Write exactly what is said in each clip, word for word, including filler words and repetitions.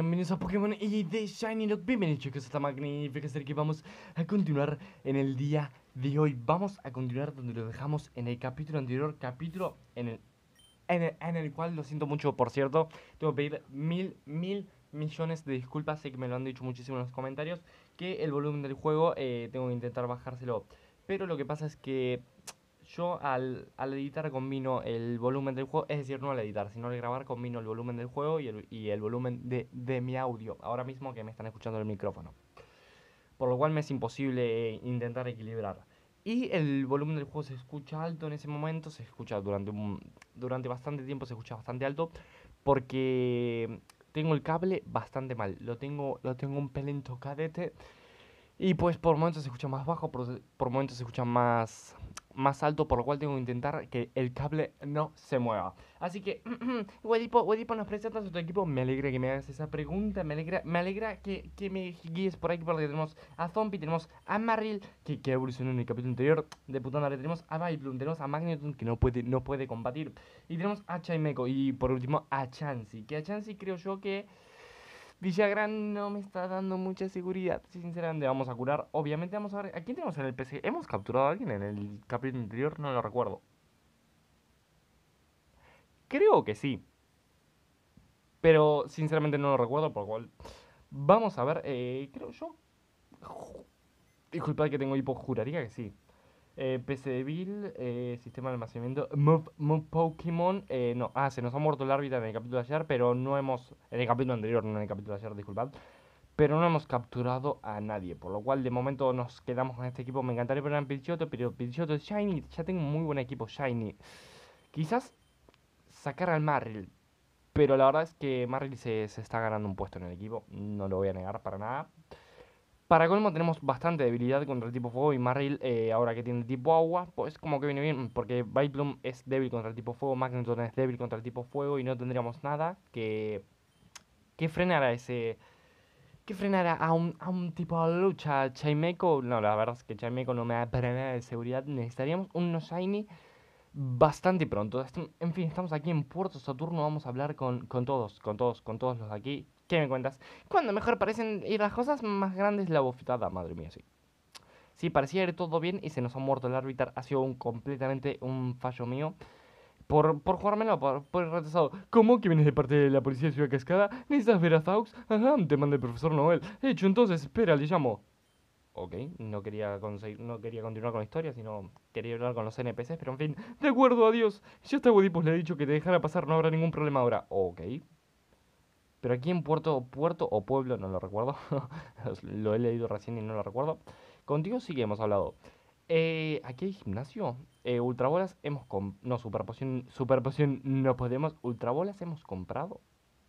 Bienvenidos a Pokémon y de Shiny Lock. Bienvenidos chicos a esta magnífica serie que vamos a continuar en el día de hoy. Vamos a continuar donde lo dejamos en el capítulo anterior. Capítulo en el, en el, en el cual, lo siento mucho, por cierto, tengo que pedir mil, mil millones de disculpas. Sé que me lo han dicho muchísimo en los comentarios, que el volumen del juego eh, tengo que intentar bajárselo. Pero lo que pasa es que yo al, al editar combino el volumen del juego, es decir, no al editar, sino al grabar combino el volumen del juego y el, y el volumen de, de mi audio, ahora mismo que me están escuchando el micrófono. Por lo cual me es imposible eh, intentar equilibrar. Y el volumen del juego se escucha alto en ese momento, se escucha durante, un, durante bastante tiempo, se escucha bastante alto, porque tengo el cable bastante mal, lo tengo, lo tengo un pelín tocadete. Y pues por momentos se escucha más bajo, por, por momentos se escucha más, más alto, por lo cual tengo que intentar que el cable no se mueva. Así que, Wedipo, Wedipo, nos presentas a tu equipo. Me alegra que me hagas esa pregunta, me alegra, me alegra que, que me guíes por aquí, porque tenemos a Zombie, tenemos a Marill, que, que evolucionó en el capítulo anterior, de puta madre, tenemos a Vileplume, tenemos a Magneton, que no puede, no puede combatir, y tenemos a Chimeco, y por último a Chansey, que a Chansey creo yo que Villagrán no me está dando mucha seguridad. Sinceramente, vamos a curar. Obviamente, vamos a ver. ¿A quién tenemos en el P C? ¿Hemos capturado a alguien en el capítulo anterior? No lo recuerdo. Creo que sí. Pero sinceramente no lo recuerdo, por lo cual. Vamos a ver. Eh, creo yo. Disculpad que tengo hipo. Juraría que sí. Eh, P C de Bill, eh, sistema de almacenamiento, Move, Move Pokémon, eh, no, ah, se nos ha muerto el árbitro en el capítulo de ayer, pero no hemos, en el capítulo anterior, no en el capítulo de ayer, disculpad, pero no hemos capturado a nadie, por lo cual de momento nos quedamos con este equipo. Me encantaría poner a Pidgeotto, pero Pidgeotto es Shiny, ya tengo un muy buen equipo Shiny. Quizás sacar al Marill, pero la verdad es que Marill se, se está ganando un puesto en el equipo, no lo voy a negar para nada. Para colmo tenemos bastante debilidad contra el tipo fuego y Marill, eh, ahora que tiene el tipo agua, pues como que viene bien, porque Vileplume es débil contra el tipo fuego, Magneton es débil contra el tipo fuego y no tendríamos nada que, que frenar a ese... Que frenara a un, a un tipo de lucha. Chimeco, no, la verdad es que Chimeco no me da para nada de seguridad. Necesitaríamos un no shiny bastante pronto. En fin, estamos aquí en Puerto Saturno. Vamos a hablar con, con todos, con todos, con todos los de aquí. ¿Qué me cuentas? Cuando mejor parecen ir las cosas, más grande es la bofetada. Madre mía, sí. Sí, parecía ir todo bien y se nos ha muerto el árbitro. Ha sido un, completamente un fallo mío. Por, por jugármelo, por, por el retrasado. ¿Cómo que vienes de parte de la policía de Ciudad Cascada? ¿Necesitas ver a Zaux? Ajá, te manda el profesor Noel. Hecho, entonces, espera, le llamo. Ok, no quería, conseguir, no quería continuar con la historia, sino quería hablar con los N P Cs, pero en fin. De acuerdo, adiós. Ya está, Wedipus, le he dicho que te dejara pasar, no habrá ningún problema ahora. Ok. Pero aquí en Puerto, Puerto o Pueblo, no lo recuerdo. Lo he leído recién y no lo recuerdo. Contigo sí que hemos hablado. Eh, aquí hay gimnasio. Eh, ultrabolas hemos comprado. No, superpoción, superpoción no podemos. Ultrabolas hemos comprado.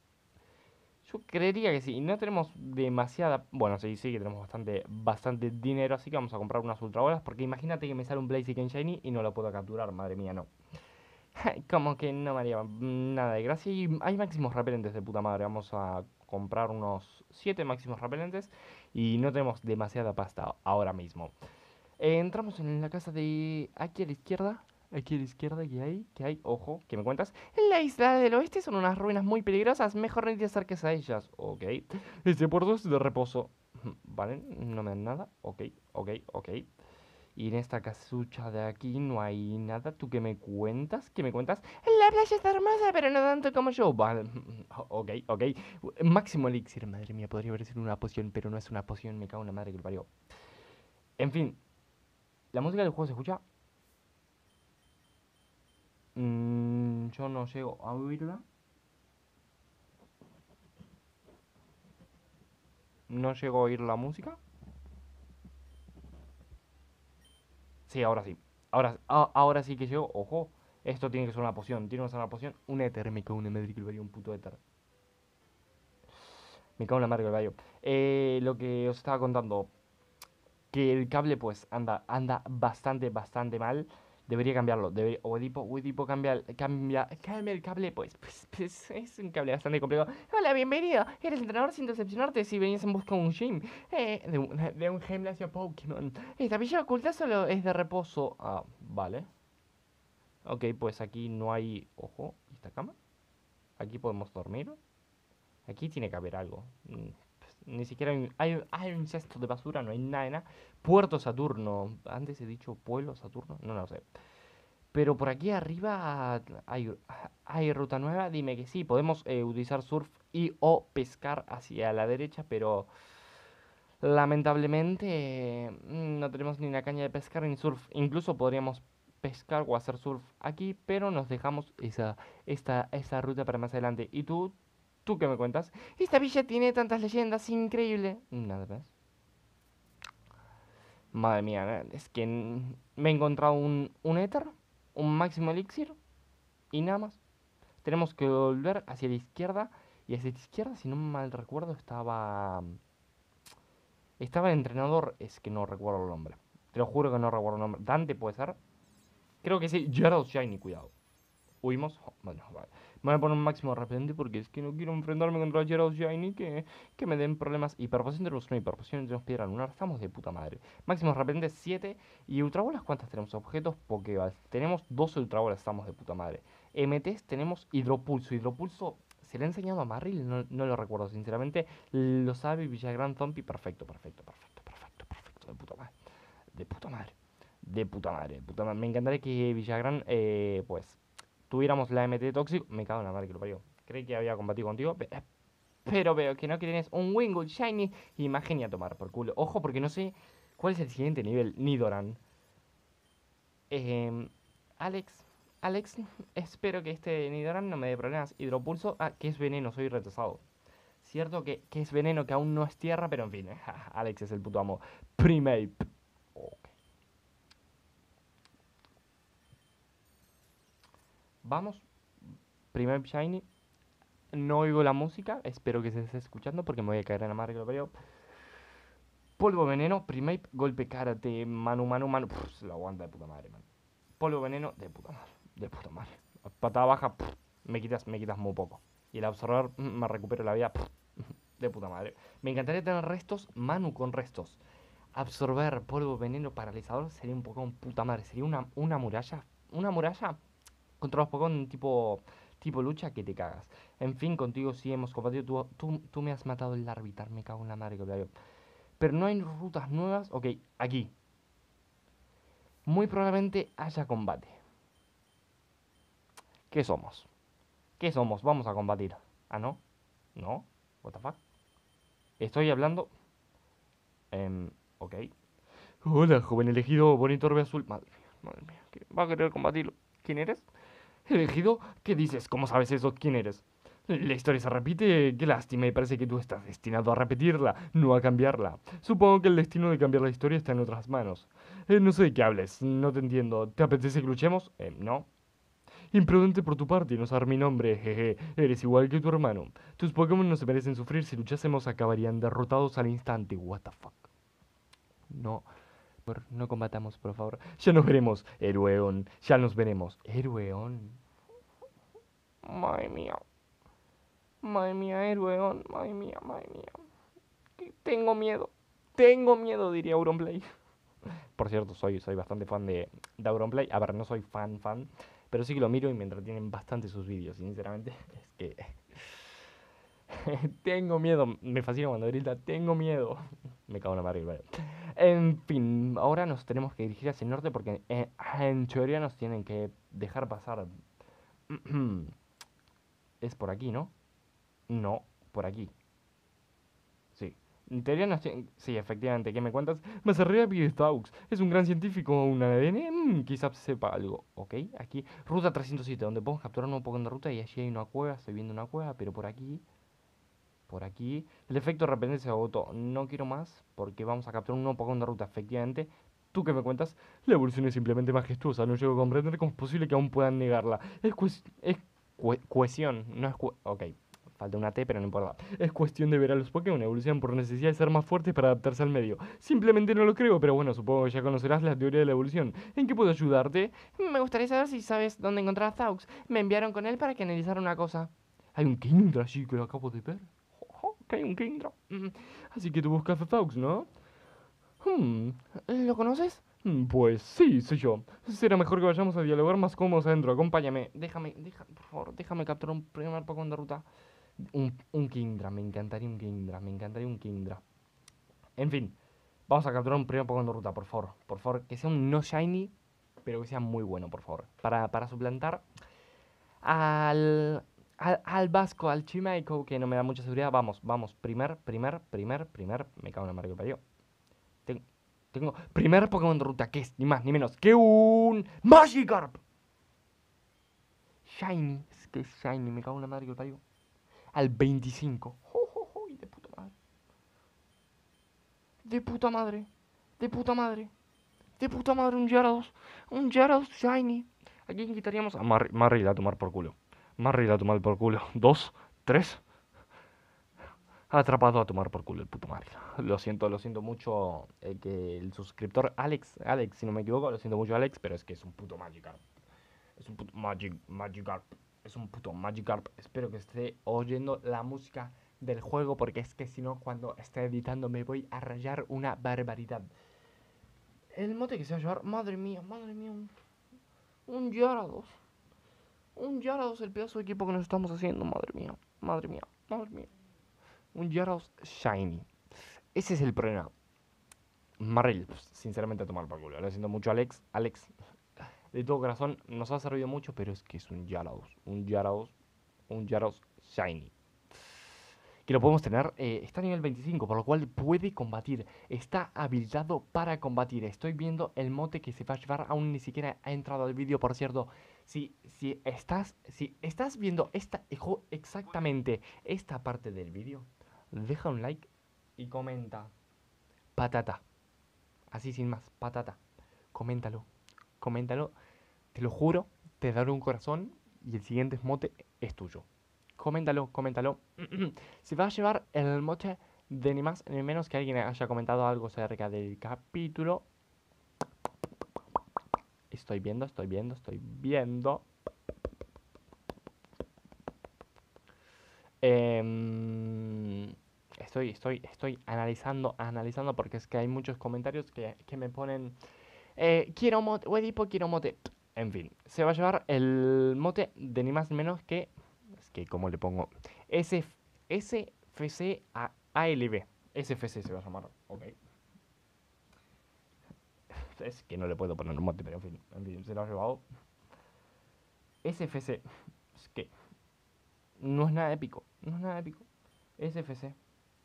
Yo creería que sí. No tenemos demasiada. Bueno, sí, sí que tenemos bastante, bastante dinero. Así que vamos a comprar unas ultrabolas. Porque imagínate que me sale un Blaziken Shiny y no lo puedo capturar. Madre mía, no. Como que no me haría nada de gracia. Y hay máximos repelentes de puta madre. Vamos a comprar unos siete máximos repelentes. Y no tenemos demasiada pasta ahora mismo. Eh, entramos en la casa de... Aquí a la izquierda. Aquí a la izquierda, ¿qué hay? ¿Qué hay? Ojo, ¿qué me cuentas? En la isla del oeste son unas ruinas muy peligrosas. Mejor no te acerques a ellas. Ok. Este puerto es de reposo. Vale, no me dan nada. Ok, ok, ok. Y en esta casucha de aquí no hay nada. ¿Tú qué me cuentas? ¿Qué me cuentas? La playa está hermosa, pero no tanto como yo. Vale, ok, ok. Máximo elixir, madre mía, podría haber sido una poción, pero no es una poción. Me cago en la madre que lo parió. En fin, ¿la música del juego se escucha? Mm, yo no llego a oírla. No llego a oír la música. Sí, ahora sí. Ahora, a- ahora sí que llego. Ojo. Esto tiene que ser una poción. Tiene que ser una poción. Un éter. Me cago en la madre que lo parió. Un puto éter. Me cago en la madre que lo parió. Eh, lo que os estaba contando. Que el cable pues anda, anda bastante, bastante mal. Debería cambiarlo. Debería, o Edipo, o Edipo cambia, cambia, cambia el cable, pues, pues, pues, es un cable bastante complicado. Hola, bienvenido. Eres entrenador sin decepcionarte si venías en busca de un gym. Eh, de un, de un gimnasio Pokémon. ¿Esta villa oculta solo es de reposo? Ah, vale. Ok, pues aquí no hay... Ojo, ¿y esta cama? Aquí podemos dormir. Aquí tiene que haber algo. Mm, pues, ni siquiera hay, un- hay, hay un cesto de basura, no hay nada, de nada. Puerto Saturno. Antes he dicho pueblo Saturno. No, no lo sé. Pero por aquí arriba hay, hay ruta nueva. Dime que sí. Podemos eh, utilizar surf y o pescar hacia la derecha, pero lamentablemente mm, no tenemos ni una caña de pescar ni surf. Incluso podríamos pescar o hacer surf aquí, pero nos dejamos esa, esta, esa ruta para más adelante. ¿Y tú? ¿Tú qué me cuentas? Esta villa tiene tantas leyendas, increíble. Nada más. Madre mía, ¿eh? Es que n- me he encontrado un, un éter, un máximo elixir y nada más. Tenemos que volver hacia la izquierda. Y hacia la izquierda, si no mal recuerdo, estaba... Estaba el entrenador, es que no recuerdo el nombre. Te lo juro que no recuerdo el nombre. Dante puede ser. Creo que sí, Gerald Shiny, cuidado. Huimos. Oh, bueno, vale. Me voy a poner un máximo de repente porque es que no quiero enfrentarme contra Gerald Shiny que, que me den problemas. Hiperpoción de luz, no hiperpoción tenemos piedra lunar. Estamos de puta madre. Máximo de repente siete. ¿Y ultrabolas cuántas tenemos? Objetos Pokéballs. Tenemos dos ultrabolas, estamos de puta madre. M Ts tenemos hidropulso. Hidropulso se le ha enseñado a Marril, no, no lo recuerdo sinceramente. Lo sabe Villagrán Zombie. Perfecto, perfecto, perfecto, perfecto, perfecto. De puta madre. De puta madre. De puta madre. De puta madre. Me encantaría que Villagrán, eh, pues tuviéramos la M T tóxico. Me cago en la madre que lo parió. Creí que había combatido contigo, pe- pero veo que no, que tienes un Wingull Shiny y Imagen a tomar por culo. Ojo, porque no sé cuál es el siguiente nivel. Nidoran. Em, Alex, Alex, espero que este Nidoran no me dé problemas. Hidropulso, ah, que es veneno, soy retrasado. Cierto que, que es veneno, que aún no es tierra, pero en fin, Alex es el puto amo. Primeape. Ok. Vamos, Primeape Shiny. No oigo la música, espero que se esté escuchando porque me voy a caer en la madre que lo veo. Polvo veneno, Primeape, golpe karate, mano, mano, mano. Pff, se lo aguanta de puta madre, man. Polvo veneno, de puta madre, de puta madre. Patada baja, pff, me quitas, me quitas muy poco. Y el absorber, mm, me recupero la vida, pff, de puta madre. Me encantaría tener restos, Manu con restos. Absorber polvo veneno paralizador sería un Pokémon puta madre. Sería una, una muralla, una muralla contra los Pokémon tipo, tipo lucha que te cagas. En fin, contigo sí hemos combatido. Tú, tú, tú me has matado el Larvitar, me cago en la madre que lo pero no hay rutas nuevas. Ok, aquí. Muy probablemente haya combate. ¿Qué somos? ¿Qué somos? Vamos a combatir. Ah, no. No. What the fuck. Estoy hablando. Em, ok. Hola, joven elegido, bonito orbe azul. Madre mía, madre mía. ¿Qué va a querer combatirlo? ¿Quién eres? ¿Elegido? ¿Qué dices? ¿Cómo sabes eso? ¿Quién eres? La historia se repite, qué lástima, y parece que tú estás destinado a repetirla, no a cambiarla. Supongo que el destino de cambiar la historia está en otras manos. Eh, no sé de qué hables, no te entiendo. ¿Te apetece que luchemos? Eh, no. Imprudente por tu parte, no saber mi nombre, jeje. Eres igual que tu hermano. Tus Pokémon no se merecen sufrir, si luchásemos acabarían derrotados al instante. What the fuck. No, por, no combatamos, por favor. Ya nos veremos, Herueón. Ya nos veremos. Herueón. Madre mía. Madre mía, Herueón. Madre mía, madre mía. Que tengo miedo. Tengo miedo, diría Auronplay. Por cierto, soy, soy bastante fan de, de Auronplay. A ver, no soy fan, fan. Pero sí que lo miro y me entretienen bastante sus vídeos. Sinceramente, es que tengo miedo. Me fascina cuando grita, tengo miedo. Me cago en la madre, vale. En fin, ahora nos tenemos que dirigir hacia el norte porque eh, en teoría nos tienen que dejar pasar. Es por aquí, ¿no? No, por aquí. Sí. En teoría nos tienen... Sí, efectivamente, ¿qué me cuentas? Más arriba pide Staux. Es un gran científico, un A D N. Mm, quizás sepa algo. Ok, aquí. Ruta trescientos siete, donde podemos capturar un poco de ruta y allí hay una cueva. Estoy viendo una cueva, pero por aquí... Por aquí. El efecto de repente se agotó. No quiero más porque vamos a capturar un nuevo Pokémon de ruta, efectivamente. ¿Tú qué me cuentas? La evolución es simplemente majestuosa. No llego a comprender cómo es posible que aún puedan negarla. Es, cues- es cue- cohesión, no es... cue- ok, falta una T, pero no importa. Es cuestión de ver a los Pokémon evolucionan por necesidad de ser más fuertes para adaptarse al medio. Simplemente no lo creo, pero bueno, supongo que ya conocerás la teoría de la evolución. ¿En qué puedo ayudarte? Me gustaría saber si sabes dónde encontrar a Zaux. Me enviaron con él para que analizara una cosa. Hay un Kingdra allí que lo acabo de ver. Oh, que hay un Kingdra. Mm, Así que tú buscas a Zaux, ¿no? Hmm, ¿lo conoces? "Mm, Pues sí, soy yo. Será mejor que vayamos a dialogar más cómodos adentro. Acompáñame. Déjame, deja, por favor, déjame capturar un primer Pokémon de ruta. Un, un Kingdra, me encantaría un Kingdra, me encantaría un Kingdra. En fin, vamos a capturar un primer Pokémon de ruta, por favor. Por favor, que sea un no shiny, pero que sea muy bueno, por favor. Para, para suplantar al, al, al Vasco, al Chimeiko, que no me da mucha seguridad. Vamos, vamos. Primer, primer, primer, primer. Me cago en la madre que parió. Ten- Tengo primer Pokémon de ruta, que es ni más ni menos que un Magikarp. Shiny, es que es Shiny, me cago en la madre que parió. Al veinticinco. ¡Oh, oh, oh! De puta madre. De puta madre. De puta madre. De puta madre, un Gyarados. Un Gyarados Shiny. ¿A quién quitaríamos? A Marri, Marri irá a tomar por culo. Marri irá a tomar por culo. Dos, tres. Atrapado a tomar por culo el puto Marri. Lo siento, lo siento mucho. eh, que el suscriptor Alex, Alex, si no me equivoco, lo siento mucho Alex, pero es que es un puto Magikarp. Es un puto Magic, Magikarp. Es un puto Magikarp. Espero que esté oyendo la música del juego, porque es que si no, cuando esté editando me voy a rayar una barbaridad. El mote que se va a llevar, madre mía, madre mía, un, un Gyarados. Un Gyarados, el pedazo de equipo que nos estamos haciendo, madre mía, madre mía, madre mía. Un Gyarados Shiny. Ese es el problema. Marrel, pues, sinceramente a tomar por culo. Lo siento mucho, Alex. Alex, de todo corazón, nos ha servido mucho, pero es que es un Gyarados. Un Gyarados, un Gyarados Shiny. Que lo podemos tener, eh, está a nivel veinticinco, por lo cual puede combatir. Está habilitado para combatir. Estoy viendo el mote que se va a llevar, aún ni siquiera ha entrado al vídeo, por cierto. Si, si, estás, si estás viendo esta, exactamente esta parte del vídeo, deja un like y comenta. Patata. Así sin más, patata. Coméntalo, coméntalo. Te lo juro, te daré un corazón y el siguiente mote es tuyo. Coméntalo, coméntalo. Se va a llevar el mote de ni más ni menos que alguien haya comentado algo acerca del capítulo. Estoy viendo, estoy viendo, estoy viendo. Eh, estoy, estoy, estoy analizando, analizando porque es que hay muchos comentarios que, que me ponen... Eh, quiero mote, Wedipo, quiero mote. En fin, se va a llevar el mote de ni más ni menos que... Es que, ¿cómo le pongo? S F C A L B. S F C se va a llamar, ok. Es que no le puedo poner un mote, pero en fin, en fin, se lo ha llevado. S F C. Es que no es nada épico, no es nada épico. S F C.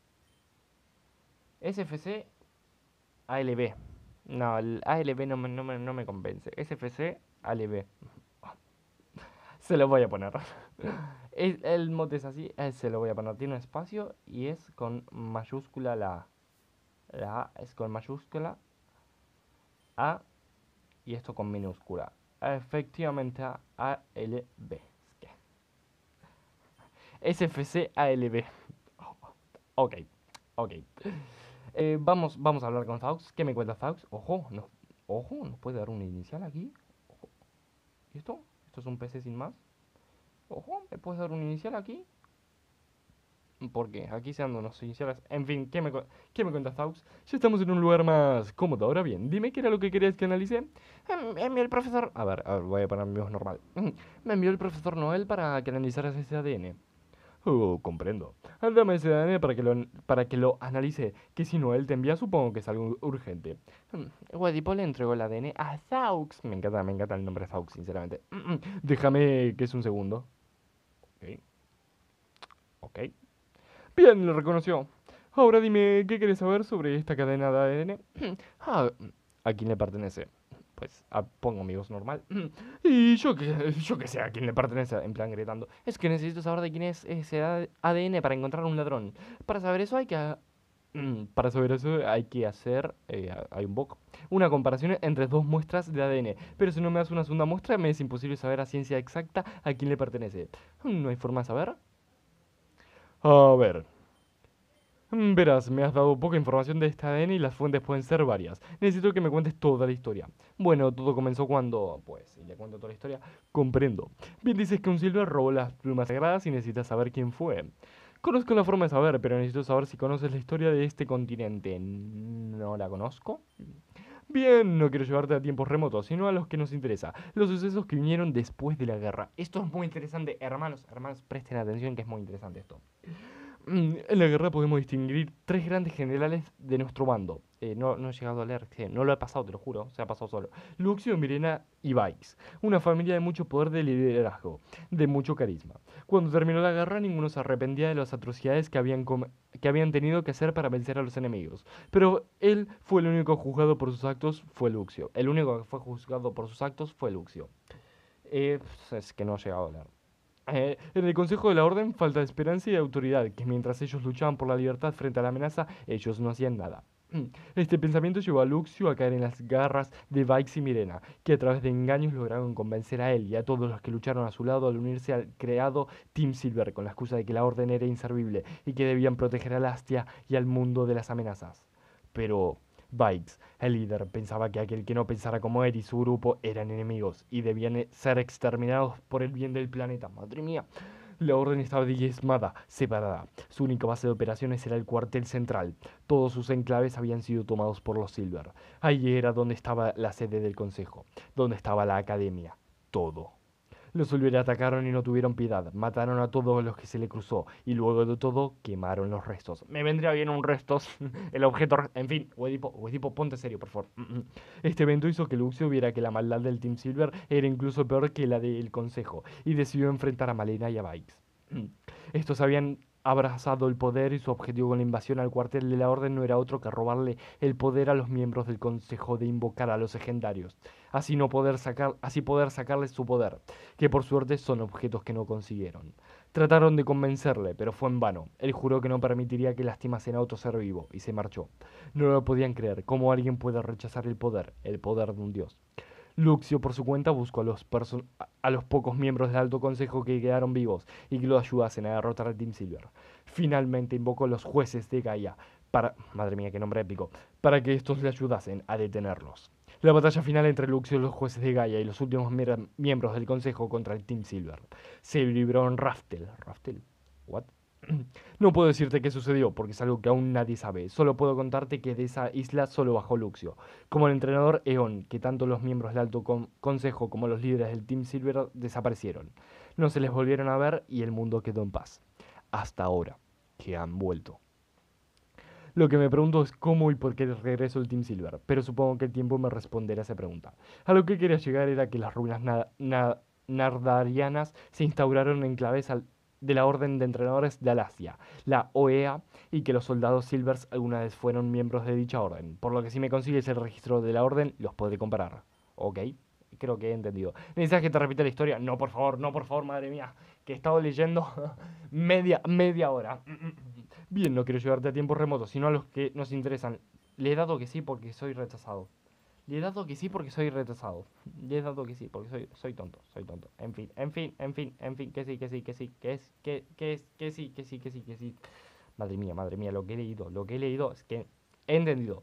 S F C A L B. No, el A L B no me, no me, no me convence. S F C A L B. Se lo voy a poner. El, el mote es así, eh, se lo voy a poner. Tiene un espacio y es con mayúscula la A. La A es con mayúscula A y esto con minúscula. Efectivamente, A L B. S F C A L B. Ok, ok. Eh, vamos, vamos a hablar con Faux. ¿Qué me cuenta Faux? Ojo, no, ojo, nos puede dar una inicial aquí. Ojo. ¿Y esto? ¿Esto es un P C sin más? Ojo, ¿me puedes dar un inicial aquí? Porque aquí se dan unos iniciales. En fin, ¿qué me, ¿qué me cuentas, Faux? Ya estamos en un lugar más cómodo. Ahora bien, dime qué era lo que querías que analice. Em, Me envió el profesor. A ver, a ver, voy a poner mi voz normal. Me envió el profesor Noel para que analizaras ese A D N. Oh, comprendo. Dame ese A D N para que lo, para que lo analice. Que si Noel te envía, supongo que es algo urgente. Wadipo le entregó el A D N a Faux. Me encanta, me encanta el nombre Faux, sinceramente. Déjame que es un segundo. Ok. Ok. Bien, lo reconoció. Ahora dime, ¿qué quieres saber sobre esta cadena de A D N? Ah, ¿a quién le pertenece? Pues a, pongo mi voz normal. Y yo que, yo que sé a quién le pertenece, en plan gritando. Es que necesito saber de quién es ese A D N para encontrar un ladrón. Para saber eso hay que... Para saber eso hay que hacer, eh, hay un bug, una comparación entre dos muestras de A D N. Pero si no me das una segunda muestra, me es imposible saber a ciencia exacta a quién le pertenece. ¿No hay forma de saber? A ver. Mm, Verás, me has dado poca información de esta A D N y las fuentes pueden ser varias. Necesito que me cuentes toda la historia. Bueno, todo comenzó cuando... Pues, y le cuento toda la historia. Comprendo. Bien dices que un Silver robó las plumas sagradas y necesitas saber quién fue. Conozco la forma de saber, pero necesito saber si conoces la historia de este continente. ¿No la conozco? Bien, no quiero llevarte a tiempos remotos, sino a los que nos interesa, los sucesos que vinieron después de la guerra. Esto es muy interesante, hermanos, hermanos, presten atención que es muy interesante esto. Mm, En la guerra podemos distinguir tres grandes generales de nuestro bando. Eh, no, no he llegado a leer, que no lo he pasado, te lo juro, se ha pasado solo. Luxio, Mirena y Vikes. Una familia de mucho poder de liderazgo, de mucho carisma. Cuando terminó la guerra, ninguno se arrepentía de las atrocidades que habían, com- que habían tenido que hacer para vencer a los enemigos. Pero él fue el único juzgado por sus actos, fue Luxio. El único que fue juzgado por sus actos fue Luxio. Eh, pues, es que no he llegado a leer. Eh, en el Consejo de la Orden falta de esperanza y de autoridad, que mientras ellos luchaban por la libertad frente a la amenaza, ellos no hacían nada. Este pensamiento llevó a Luxio a caer en las garras de Vikes y Mirena, que a través de engaños lograron convencer a él y a todos los que lucharon a su lado al unirse al creado Team Silver con la excusa de que la Orden era inservible y que debían proteger a Lastia y al mundo de las amenazas. Pero Vikes, el líder, pensaba que aquel que no pensara como él y su grupo eran enemigos y debían eh, ser exterminados por el bien del planeta. Madre mía. La orden estaba diezmada, separada. Su única base de operaciones era el cuartel central. Todos sus enclaves habían sido tomados por los Silver. Allí era donde estaba la sede del consejo, donde estaba la academia. Todo. Los Silver atacaron y no tuvieron piedad. Mataron a todos los que se le cruzó. Y luego de todo, quemaron los restos. Me vendría bien un restos. El objeto. En fin, Oedipo, Oedipo, ponte serio, por favor. Este evento hizo que Luxio viera que la maldad del Team Silver era incluso peor que la del Consejo. Y decidió enfrentar a Malena y a Vikes. Estos habían abrazado el poder y su objetivo con la invasión al cuartel de la Orden no era otro que robarle el poder a los miembros del Consejo de invocar a los legendarios, así no poder sacar, así poder sacarles su poder, que por suerte son objetos que no consiguieron. Trataron de convencerle, pero fue en vano. Él juró que no permitiría que lastimasen a otro ser vivo y se marchó. No lo podían creer. ¿Cómo alguien puede rechazar el poder, el poder de un dios? Luxio, por su cuenta, buscó a los, a los pocos miembros del Alto Consejo que quedaron vivos y que lo ayudasen a derrotar al Team Silver. Finalmente invocó a los jueces de Gaia para... Madre mía, qué nombre épico. Para que estos le ayudasen a detenerlos. La batalla final entre Luxio y los jueces de Gaia y los últimos miembros del Consejo contra el Team Silver se libró en Raftel. ¿Raftel? ¿What? No puedo decirte qué sucedió, porque es algo que aún nadie sabe. Solo puedo contarte que de esa isla solo bajó Luxio. Como el entrenador Eon, que tanto los miembros del Alto Con Consejo como los líderes del Team Silver desaparecieron. No se les volvieron a ver y el mundo quedó en paz. Hasta ahora, que han vuelto. Lo que me pregunto es cómo y por qué regreso el Team Silver, pero supongo que el tiempo me responderá a esa pregunta. A lo que quería llegar era que las ruinas na na nardarianas se instauraron en claves al de la Orden de Entrenadores de Alasia, la O E A, y que los soldados Silvers alguna vez fueron miembros de dicha orden, por lo que si me consigues el registro de la Orden, los podré comparar. ¿Ok? Creo que he entendido. ¿Necesitas que te repita la historia? No, por favor, no, por favor, madre mía, que he estado leyendo media, media hora. Bien, no quiero llevarte a tiempos remotos, sino a los que nos interesan. Le he dado que sí porque soy rechazado. Le he dado que sí porque soy retrasado. Le he dado que sí porque soy, soy tonto, soy tonto. En fin, en fin, en fin, en fin, que sí, que sí, que sí, que es, que, que es, que sí, que sí, que sí, que sí. Madre mía, madre mía, lo que he leído, lo que he leído es que he entendido.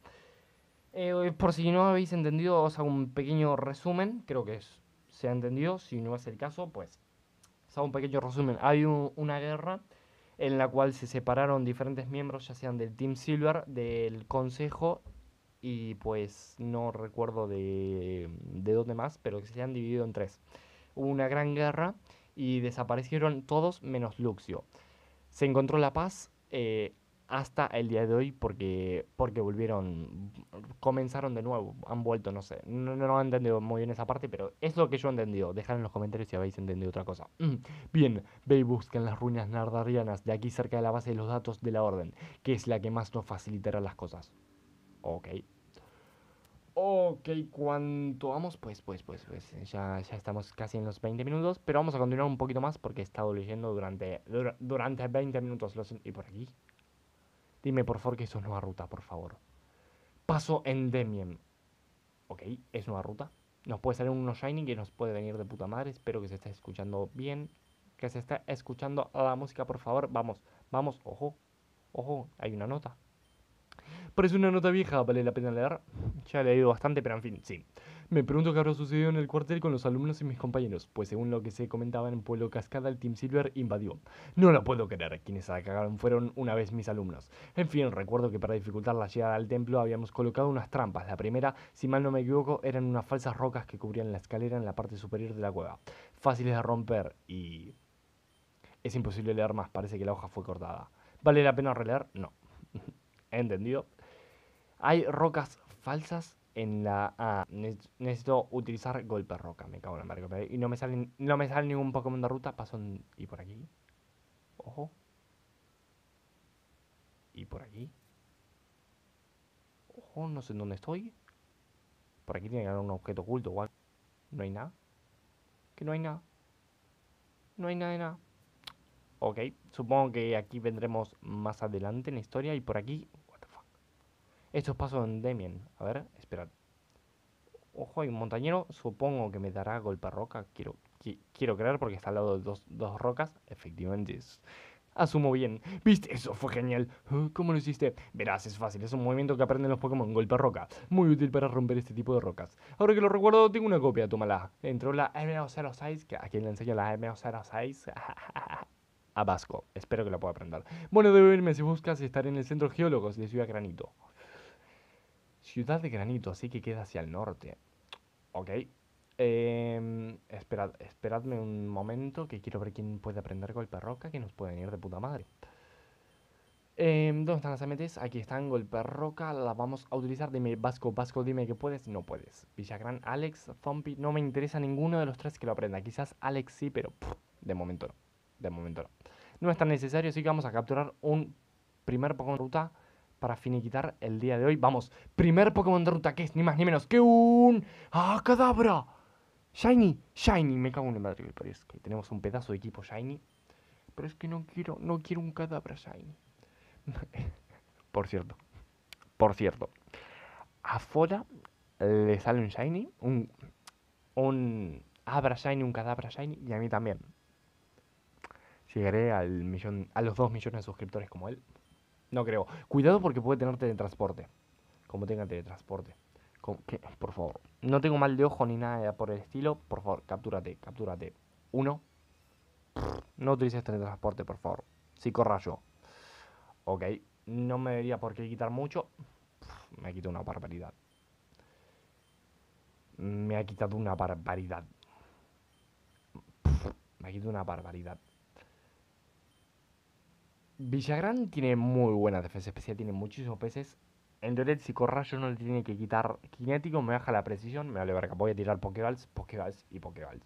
Eh, por si no habéis entendido, os hago un pequeño resumen. Creo que es, se ha entendido. Si no es el caso, pues os hago un pequeño resumen. Hay un- una guerra en la cual se separaron diferentes miembros, ya sean del Team Silver, del Consejo y pues no recuerdo de, de dónde más, pero que se han dividido en tres. Hubo una gran guerra y desaparecieron todos menos Luxio. Se encontró la paz eh, hasta el día de hoy porque, porque volvieron, comenzaron de nuevo, han vuelto, no sé. No, no, no he entendido muy bien esa parte, pero es lo que yo he entendido. Dejad en los comentarios si habéis entendido otra cosa. Mm, Bien, ve y busca en las ruinas nardarianas de aquí cerca de la base de los datos de la orden, que es la que más nos facilitará las cosas. Ok. Ok, ¿cuánto vamos? Pues, pues, pues, pues, ya, ya estamos casi en los veinte minutos, pero vamos a continuar un poquito más porque he estado leyendo durante, dura- durante veinte minutos. Los, y por aquí. Dime por favor que eso es nueva ruta, por favor. Paso Endemien. Ok, es nueva ruta. Nos puede salir unos Shining que nos puede venir de puta madre. Espero que se esté escuchando bien. Que se esté escuchando la música, por favor. Vamos, vamos, ojo, ojo, hay una nota. Parece una nota vieja, vale la pena leer. Ya he leído bastante, pero en fin, sí. Me pregunto qué habrá sucedido en el cuartel con los alumnos y mis compañeros, pues según lo que se comentaba en Pueblo Cascada, el Team Silver invadió. No lo puedo creer, quienes la cagaron fueron una vez mis alumnos. En fin, recuerdo que para dificultar la llegada al templo habíamos colocado unas trampas. La primera, si mal no me equivoco, eran unas falsas rocas que cubrían la escalera en la parte superior de la cueva. Fáciles de romper y... Es imposible leer más, parece que la hoja fue cortada. ¿Vale la pena releer? No. ¿He entendido? Hay rocas falsas en la... Ah, necesito utilizar golpe roca. Me cago en la marca. Y no me sale, no me sale ningún Pokémon de ruta. Paso en... Y por aquí. Ojo. Y por aquí. Ojo, no sé en dónde estoy. Por aquí tiene que haber un objeto oculto o algo. No hay nada. Que no hay nada. No hay nada de nada. Ok, supongo que aquí vendremos más adelante en la historia. Y por aquí... What the fuck. Esto es paso en Damien. A ver, esperad. Ojo, hay un montañero. Supongo que me dará golpe roca. Quiero, qui- quiero creer porque está al lado de dos, dos rocas. Efectivamente es... Asumo bien. ¿Viste? Eso fue genial. Ah, ¿cómo lo hiciste? Verás, es fácil. Es un movimiento que aprenden los Pokémon. Golpe roca. Muy útil para romper este tipo de rocas. Ahora que lo recuerdo, tengo una copia. Tómala. Entró la M cero cero seis. Que ¿A quién le enseño la M cero cero seis? A Vasco. Espero que lo pueda aprender. Bueno, debe irme si buscas estar en el centro geólogos de Ciudad Granito. Ciudad de Granito, así que queda hacia el norte. Ok. Eh, esperad, esperadme un momento que quiero ver quién puede aprender golpe roca, que nos pueden ir de puta madre. Eh, ¿dónde están las M Ts? Aquí están, golpe roca, la vamos a utilizar. Dime, Vasco, Vasco, dime que puedes. No puedes. Villagrán, Alex, Zombie, no me interesa ninguno de los tres que lo aprenda. Quizás Alex sí, pero pff, de momento no. De momento no. No es tan necesario, así que vamos a capturar un primer Pokémon de ruta para finiquitar el día de hoy. Vamos, primer Pokémon de ruta, que es ni más ni menos que un... ¡Ah, Kadabra! Shiny, Shiny, me cago en la madre, pero es que tenemos un pedazo de equipo Shiny. Pero es que no quiero, no quiero un Kadabra Shiny. Por cierto, por cierto, afuera le sale un Shiny, un, un Abra Shiny, un Kadabra Shiny, y a mí también. Llegaré al millón, a los dos millones de suscriptores como él. No creo. Cuidado porque puede tener teletransporte. Como tenga teletransporte. Como que, por favor. No tengo mal de ojo ni nada por el estilo. Por favor, captúrate, captúrate. Uno. No utilices teletransporte, por favor. Psicorrayo. Ok. No me debería por qué quitar mucho. Me ha quitado una barbaridad. Me ha quitado una barbaridad. Me ha quitado una barbaridad. Villagrán tiene muy buena defensa especial. Tiene muchísimos peces. En teoría el psicorrayo no le tiene que quitar kinético. Me baja la precisión. Me vale verga. Voy a tirar Pokéballs, Pokéballs y Pokéballs.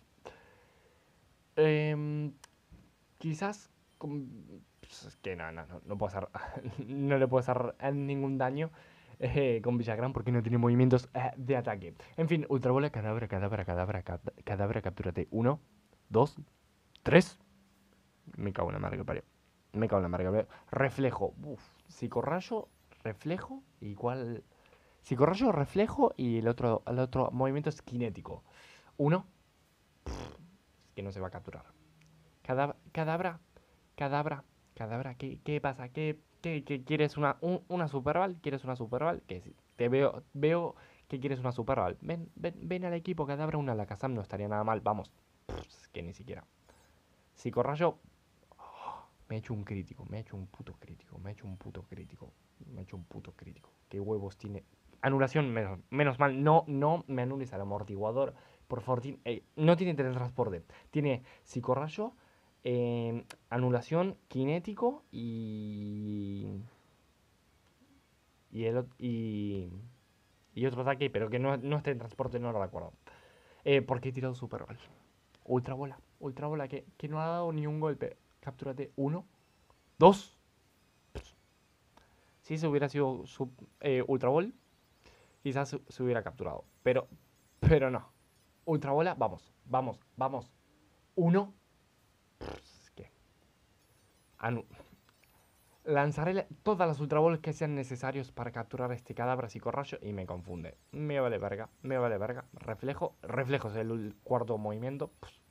Eh, quizás... Con... Pues es que no, no, no, no puedo hacer... no le puedo hacer ningún daño eh, con Villagrán porque no tiene movimientos eh, de ataque. En fin, Ultrabola, cadabra, cadabra, cadabra, cadabra, captúrate. Uno, dos, tres. Me cago en la madre que parió. Me cago en la madre que parió. Reflejo. Uf. Psicorrayo, reflejo. ¿Y cuál? Psicorrayo, reflejo. Y el otro, el otro movimiento es cinético. Uno. Es que no se va a capturar. Cadabra, cadabra, cadabra, cadabra. ¿Qué, qué pasa? ¿Qué, qué, qué quieres? ¿Una, un, una superval? ¿Quieres una superval? Que si te veo, veo que quieres una superval. Ven, ven, ven al equipo, cadabra, una Alakazam. No estaría nada mal. Vamos. Es que ni siquiera. Psicorrayo. Me ha hecho un crítico, me ha hecho un puto crítico, me ha hecho un puto crítico, me ha hecho un puto crítico. ¿Qué huevos tiene? Anulación, menos, menos mal, no, no me anules al amortiguador. Por favor, tiene- eh, no tiene teletransporte. Tiene psicorrayo, eh, anulación, kinético y... Y, el, ot- y, y otro ataque, pero que no, no esté en transporte, no lo recuerdo. Eh, porque he tirado super mal. Ultra bola, ultra bola, que, que no ha dado ni un golpe. Captúrate. Uno, dos. Si se hubiera sido su, eh, Ultra Ball, quizás se, se hubiera capturado. Pero, pero no. Ultra Bola, vamos, vamos, vamos. Uno. Es que. anu- Lanzaré la- todas las Ultra Balls que sean necesarios para capturar este cadáver psicorrayo y me confunde. Me vale verga, me vale verga. Reflejo, reflejo es el ul- cuarto movimiento. Pss.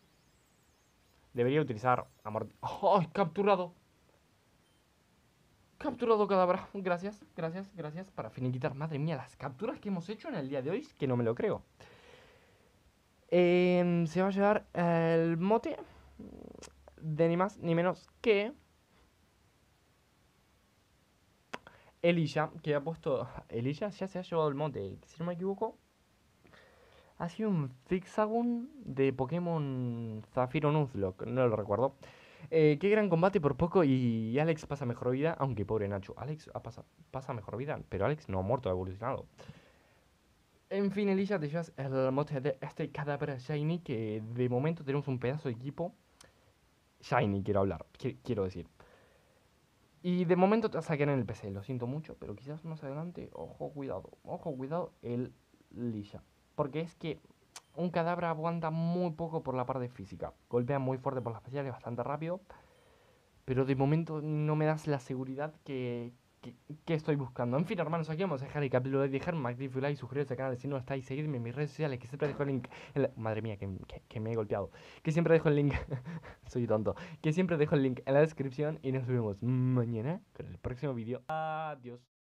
Debería utilizar amor. ¡Oh! Capturado. Capturado cadabra. Gracias, gracias, gracias. Para finiquitar. Madre mía, las capturas que hemos hecho en el día de hoy, que no me lo creo. Eh, se va a llevar el mote de ni más ni menos que Elisha, que ha puesto... Elisha ya se ha llevado el mote, si no me equivoco. Ha sido un Zigzagoon de Pokémon Zafiro Nuzlocke, no lo recuerdo. Eh, qué gran combate por poco y Alex pasa mejor vida, aunque pobre Nacho. Alex ha pasa, pasa mejor vida, pero Alex no ha muerto, ha evolucionado. En fin, Elisha, te llevas el mote de este cadáver Shiny, que de momento tenemos un pedazo de equipo. Shiny, quiero hablar, qui- quiero decir. Y de momento te vas a quedar en el P C, lo siento mucho, pero quizás más adelante, ojo, cuidado, ojo, cuidado, el Lisha. Porque es que un cadáver aguanta muy poco por la parte física. Golpea muy fuerte por las especiales, bastante rápido. Pero de momento no me das la seguridad que, que, que estoy buscando. En fin, hermanos, aquí vamos a dejar el capítulo de dejar un magnífico like, suscribiros al canal si no estáis, seguidme en mis redes sociales, que siempre dejo el link. En la... Madre mía, que, que, que me he golpeado. Que siempre dejo el link. Soy tonto. Que siempre dejo el link en la descripción y nos vemos mañana con el próximo vídeo. Adiós.